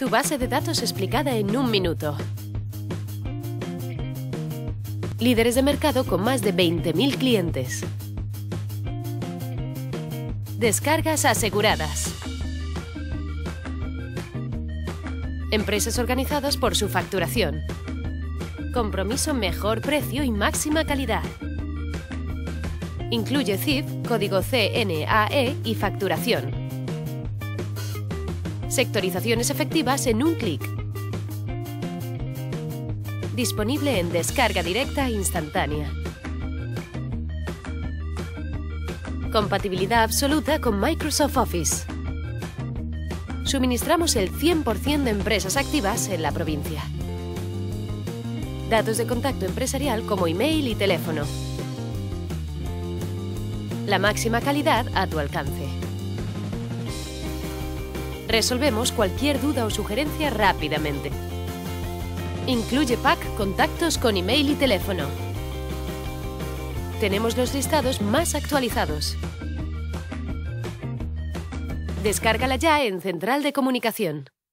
Tu base de datos explicada en un minuto. Líderes de mercado con más de 20.000 clientes. Descargas aseguradas. Empresas organizadas por su facturación. Compromiso mejor precio y máxima calidad. Incluye CIF, código CNAE y facturación. Sectorizaciones efectivas en un clic. Disponible en descarga directa e instantánea. Compatibilidad absoluta con Microsoft Office. Suministramos el 100% de empresas activas en la provincia. Datos de contacto empresarial como email y teléfono. La máxima calidad a tu alcance. Resolvemos cualquier duda o sugerencia rápidamente. Incluye pack contactos con email y teléfono. Tenemos los listados más actualizados. Descárgala ya en Central de Comunicación.